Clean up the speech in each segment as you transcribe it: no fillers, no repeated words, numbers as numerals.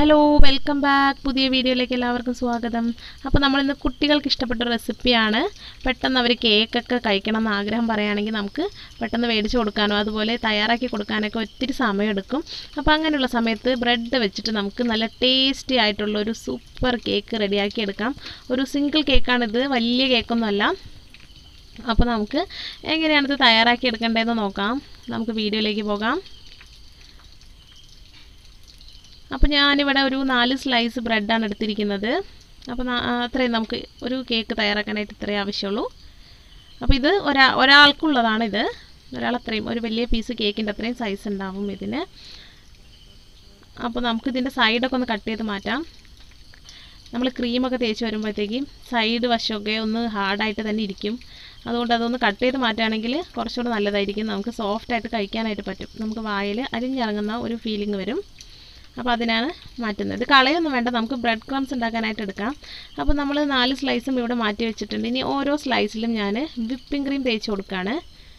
Hello welcome back. പുതിയ വീഡിയോയിലേക്ക് എല്ലാവർക്കും സ്വാഗതം. അപ്പോൾ നമ്മളിന്ന് കുട്ടികൾക്ക് ഇഷ്ടപ്പെട്ട റെസിപ്പിയാണ്. പെട്ടെന്ന് അവർ കേക്കൊക്കെ കഴിക്കണം എന്ന് ആഗ്രഹം പറയുകയാണെങ്കിൽ നമുക്ക് പെട്ടെന്ന് മേടിച്ച് കൊടുക്കാനോ അതുപോലെ തയ്യാറാക്കി കൊടുക്കാനൊക്കെ ഒത്തിരി സമയമെടുക്കും. അപ്പോൾ അങ്ങനെയുള്ള സമയത്ത് ബ്രെഡ് വെച്ചിട്ട് നമുക്ക് നല്ല ടേസ്റ്റി ആയിട്ടുള്ള ഒരു സൂപ്പർ കേക്ക് റെഡിയാക്കി എടുക്കാം. ഒരു സിംഗിൾ കേക്കാണിത്, വലിയ കേക്കൊന്നുമല്ല. അപ്പോൾ നമുക്ക് എങ്ങനെയാണിത് തയ്യാറാക്കി എടുക്കേണ്ടതെന്ന് നോക്കാം. നമുക്ക് വീഡിയോയിലേക്ക് പോകാം. അപ്പോൾ ഞാനിവിടെ ഒരു 4 സ്ലൈസ് ബ്രെഡാണ് എടുത്തിരിക്കുന്നത്. അപ്പോൾ അത്രയും നമുക്ക് ഒരു കേക്ക് തയ്യാറാക്കാനായിട്ട് ഇത്രയും ആവശ്യമുള്ളൂ. അപ്പോൾ ഇത് ഒരാൾക്കുള്ളതാണിത്. ഒരാളത്രയും ഒരു വലിയ പീസ് കേക്കിൻ്റെ അത്രയും സൈസ് ഉണ്ടാവും ഇതിന്. അപ്പോൾ നമുക്കിതിൻ്റെ സൈഡൊക്കെ ഒന്ന് കട്ട് ചെയ്ത് മാറ്റാം. നമ്മൾ ക്രീമൊക്കെ തേച്ച് വരുമ്പോഴത്തേക്കും സൈഡ് വശമൊക്കെ ഒന്ന് ഹാർഡായിട്ട് തന്നെ ഇരിക്കും. അതുകൊണ്ട് അതൊന്ന് കട്ട് ചെയ്ത് മാറ്റുകയാണെങ്കിൽ കുറച്ചുകൂടെ നല്ലതായിരിക്കും. നമുക്ക് സോഫ്റ്റായിട്ട് കഴിക്കാനായിട്ട് പറ്റും. നമുക്ക് വായിൽ അരിഞ്ഞിറങ്ങുന്ന ഒരു ഫീലിംഗ് വരും. അപ്പോൾ അതിനാണ് മാറ്റുന്നത്. കളയൊന്നും വേണ്ട, നമുക്ക് ബ്രെഡ് ക്രംസ് ഉണ്ടാക്കാനായിട്ട് എടുക്കാം. അപ്പോൾ നമ്മൾ 4 സ്ലൈസും ഇവിടെ മാറ്റി വെച്ചിട്ടുണ്ട്. ഇനി ഓരോ സ്ലൈസിലും ഞാൻ വിപ്പിംഗ് ക്രീം തേച്ച് കൊടുക്കുകയാണ്.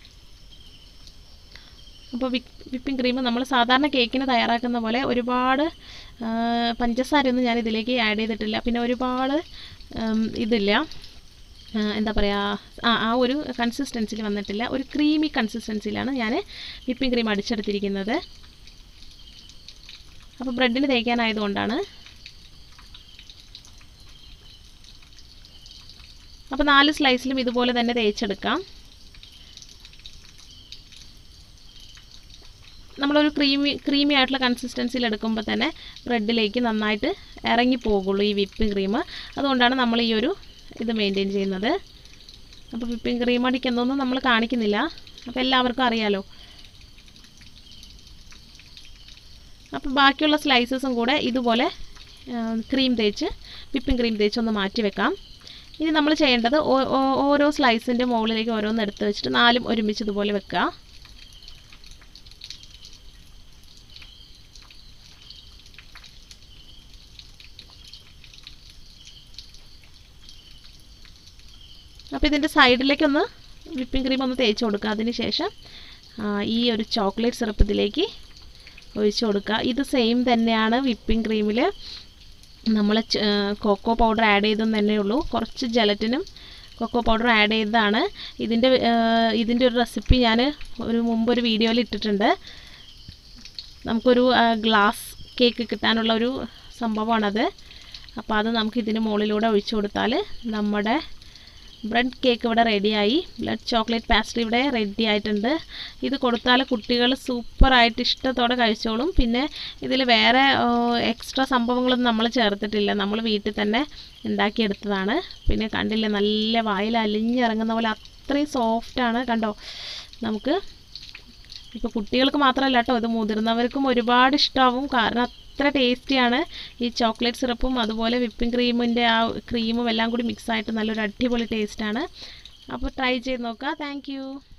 അപ്പോൾ വിപ്പിംഗ് ക്രീം നമ്മൾ സാധാരണ കേക്കിന് തയ്യാറാക്കുന്ന പോലെ ഒരുപാട് പഞ്ചസാരയൊന്നും ഞാൻ ഇതിലേക്ക് ആഡ് ചെയ്തിട്ടില്ല. പിന്നെ ഒരുപാട് ഇതില്ല, എന്താ പറയുക, ആ ഒരു കൺസിസ്റ്റൻസിയിൽ വന്നിട്ടില്ല. ഒരു ക്രീമി കൺസിസ്റ്റൻസിയിലാണ് ഞാൻ വിപ്പിംഗ് ക്രീം അടിച്ചെടുത്തിരിക്കുന്നത്. അപ്പോൾ ബ്രെഡിന് തേക്കാനായതുകൊണ്ടാണ്. അപ്പോൾ 4 സ്ലൈസിലും ഇതുപോലെ തന്നെ തേച്ചെടുക്കാം. നമ്മളൊരു ക്രീമി ആയിട്ടുള്ള കൺസിസ്റ്റൻസിയിൽ എടുക്കുമ്പോൾ തന്നെ ബ്രെഡിലേക്ക് നന്നായിട്ട് ഇറങ്ങി പോകുള്ളൂ ഈ വിപ്പിംഗ് ക്രീം. അതുകൊണ്ടാണ് നമ്മൾ ഈ ഒരു ഇത് മെയിൻറ്റെയിൻ ചെയ്യുന്നത്. അപ്പോൾ വിപ്പിംഗ് ക്രീം അടിക്കുന്നൊന്നും നമ്മൾ കാണിക്കുന്നില്ല, അപ്പോൾ എല്ലാവർക്കും അറിയാലോ. അപ്പോൾ ബാക്കിയുള്ള സ്ലൈസസും കൂടെ ഇതുപോലെ വിപ്പിംഗ് ക്രീം തേച്ച് ഒന്ന് മാറ്റി വെക്കാം. ഇനി നമ്മൾ ചെയ്യേണ്ടത് ഓരോ സ്ലൈസിൻ്റെ മുകളിലേക്ക് ഓരോന്ന് എടുത്ത് വെച്ചിട്ട് 4 ഒരുമിച്ച് ഇതുപോലെ വെക്കുക. അപ്പോൾ ഇതിൻ്റെ സൈഡിലേക്കൊന്ന് വിപ്പിംഗ് ക്രീം ഒന്ന് തേച്ച് കൊടുക്കുക. അതിന് ശേഷം ഈ ഒരു ചോക്ലേറ്റ് സിറപ്പ് ഇതിലേക്ക് ഒഴിച്ച് കൊടുക്കുക. ഇത് സെയിം തന്നെയാണ് വിപ്പിംഗ് ക്രീമിൽ നമ്മൾ കൊക്കോ പൗഡർ ആഡ് ചെയ്തെന്ന് തന്നെയുള്ളൂ. കുറച്ച് ജലറ്റിനും കൊക്കോ പൗഡർ ആഡ് ചെയ്തതാണ്. ഇതിൻ്റെ ഒരു റെസിപ്പി ഞാൻ മുമ്പൊരു വീഡിയോയിൽ ഇട്ടിട്ടുണ്ട്. നമുക്കൊരു ഗ്ലാസ് കേക്ക് കിട്ടാനുള്ള ഒരു സംഭവമാണത്. അപ്പോൾ അത് നമുക്ക് ഇതിന് മുകളിലൂടെ ഒഴിച്ചു കൊടുത്താൽ നമ്മുടെ ബ്രെഡ് കേക്ക് ഇവിടെ റെഡിയായി. ബ്രെഡ് ചോക്ലേറ്റ് പാസ്ട്രി ഇവിടെ റെഡി ആയിട്ടുണ്ട്. ഇത് കൊടുത്താൽ കുട്ടികൾ സൂപ്പറായിട്ട് ഇഷ്ടത്തോടെ കഴിച്ചോളും. പിന്നെ ഇതിൽ വേറെ എക്സ്ട്രാ സംഭവങ്ങളൊന്നും നമ്മൾ ചേർത്തിട്ടില്ല, നമ്മൾ വീട്ടിൽ തന്നെ ഉണ്ടാക്കിയെടുത്തതാണ്. പിന്നെ കണ്ടില്ലേ, നല്ല വായിൽ അലിഞ്ഞിറങ്ങുന്ന പോലെ അത്രയും സോഫ്റ്റാണ്. കണ്ടോ, നമുക്ക് ഇപ്പോൾ കുട്ടികൾക്ക് മാത്രമല്ല കേട്ടോ, ഇത് മുതിർന്നവർക്കും ഒരുപാട് ഇഷ്ടമാവും. കാരണം അത്ര ടേസ്റ്റിയാണ്. ഈ ചോക്ലേറ്റ് സിറപ്പും അതുപോലെ വിപ്പിംഗ് ക്രീമിൻ്റെ ആ ക്രീമും എല്ലാം കൂടി മിക്സായിട്ട് നല്ലൊരു അടിപൊളി ടേസ്റ്റാണ്. അപ്പോൾ ട്രൈ ചെയ്ത് നോക്കുക. താങ്ക്